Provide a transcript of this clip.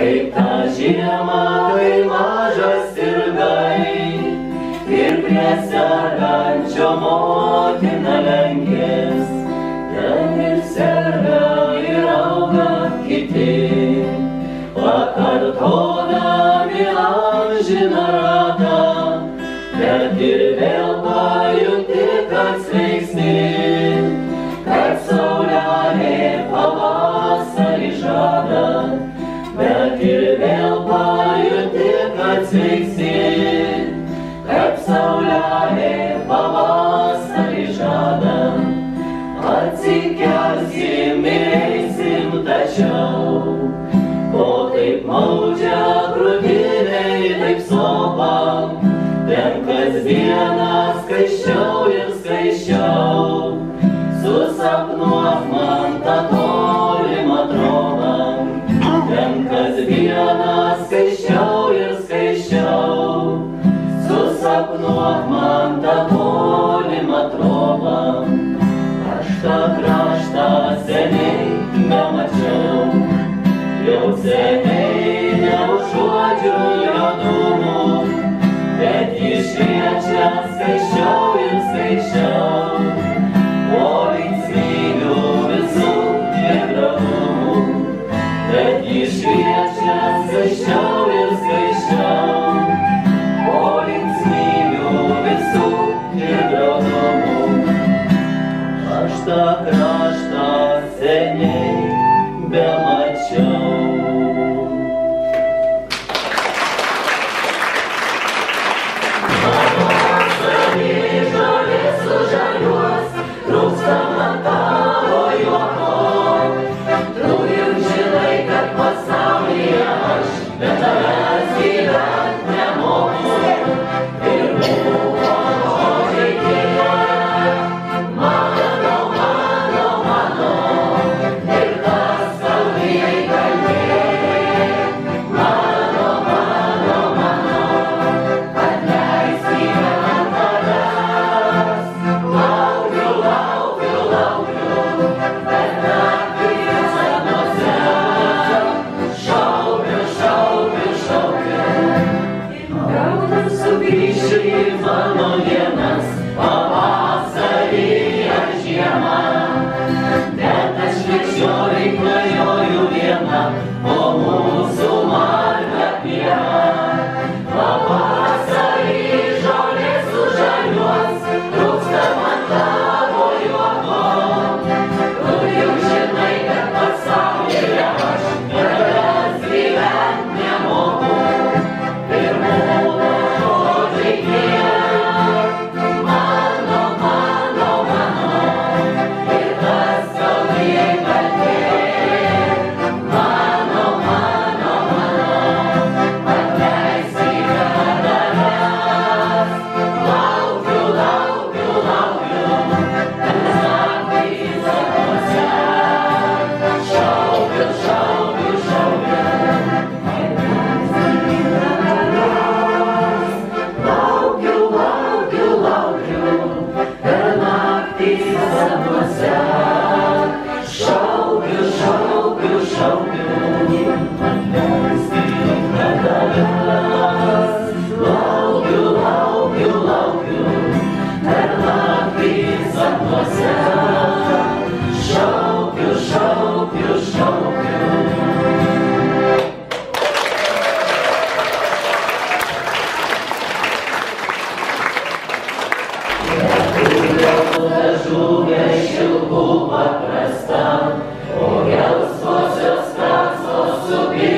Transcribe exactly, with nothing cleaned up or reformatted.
kaip tą žiemą, kai mažas sirgai, ir prie sergančio motina lenkės, ten ir serga ir auga kiti, pakartodami amžiną ratą, bet ir vėl pajunti, kad sveiksti, kad saulelė pavasarį žada, bet ir vėl pajunti, kad sveiksti, kad saulelė pavasarį žada. Atsikelsim ir eisim, tačiau ko taip maudžia krūtinei, taip sopa, ten kasdieną skaisčiau ir skaisčiau, susapnuok man tą tolimą trobą, ten kasdieną skaisčiau ir skaisčiau, susapnuok man tą tolimą trobą. Aš tą kraštą seniai nemačiau, jau seniai neužuodžiu jo dūmų, bet jis šviečia skaisčiau ir skaisčiau, po linksmybių visų negravumų, bet jis šviečia skaisčiau ir skaisčiau, po linksmybių visų negravumų. Aš tą kraštą seniai bemačiau. Pavasarį žolės sužaliuos, trūksta man tavo juoko. Tu juk žinai, kad pasaulyje aš be tavęs gyvent nemoku. Ir buvo žodžiai tie, mano, mano, mano, ir tas skaudžiai kalbė. Mano, mano, mano, atleisk gyvent tavęs. Laukiu, laukiu, laukiu, bet naktį sapnuose. Šaukiu, šaukiu, šaukiu, gal tu sugrįši į mano dienas, pavasarį ar žiemą. Bet aš likščioliai klajoju viena po mūsų margą pievą. Pavasarį žolės sužaliuos, trūksta man tavo juoko. Tu juk žinai, kad pasaulyje aš be tavęs gyvent nemoku. Ir buvo žodžiai tie, mano, mano, mano, ir tas skaudžiai kalbė. Mano, mano, mano, atleisk gyvent tavęs. Laukiu, laukiu, laukiu, bet naktį sapnuose. Šaukiu, šaukiu, šaukiu, laukiu, laukiu, laukiu, per naktį sapnuose. Šaukiu, šaukiu, šaukiu, atleisk gyvent tavęs. Laukiu, laukiu, laukiu, per naktį sapnuose. Šaukiu, šaukiu, šaukiu. Žuvė šilkų paprasta, o gelsvosios kasos supiltos.